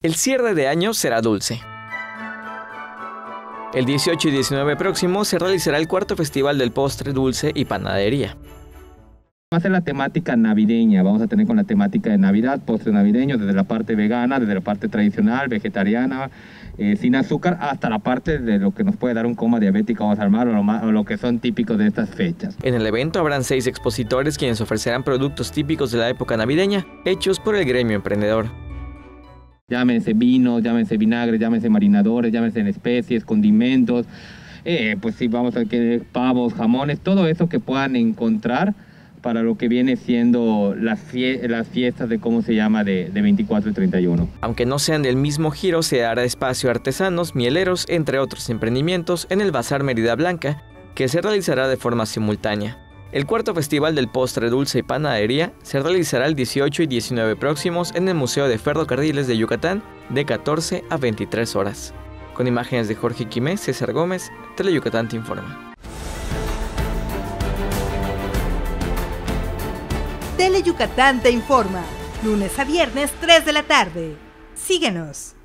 El cierre de año será dulce. El 18 y 19 próximo se realizará el cuarto Festival del Postre Dulce y Panadería. Va a ser la temática navideña, vamos a tener con la temática de Navidad, postre navideño, desde la parte vegana, desde la parte tradicional, vegetariana, sin azúcar, hasta la parte de lo que nos puede dar un coma diabético, vamos a armar, o lo que son típicos de estas fechas. En el evento habrán 6 expositores quienes ofrecerán productos típicos de la época navideña, hechos por el gremio emprendedor. Llámense vinos, llámense vinagre, llámense marinadores, llámense en especies, condimentos, pues sí, vamos a ver pavos, jamones, todo eso que puedan encontrar para lo que viene siendo las fiestas de cómo se llama de 24 y 31. Aunque no sean del mismo giro, se dará espacio a artesanos, mieleros, entre otros emprendimientos en el Bazar Mérida Blanca, que se realizará de forma simultánea. El cuarto Festival del Postre Dulce y Panadería se realizará el 18 y 19 próximos en el Museo de Ferrocarriles de Yucatán de 14 a 23 horas. Con imágenes de Jorge Quimé, César Gómez, Teleyucatán te informa. Teleyucatán te informa, lunes a viernes 3 de la tarde. Síguenos.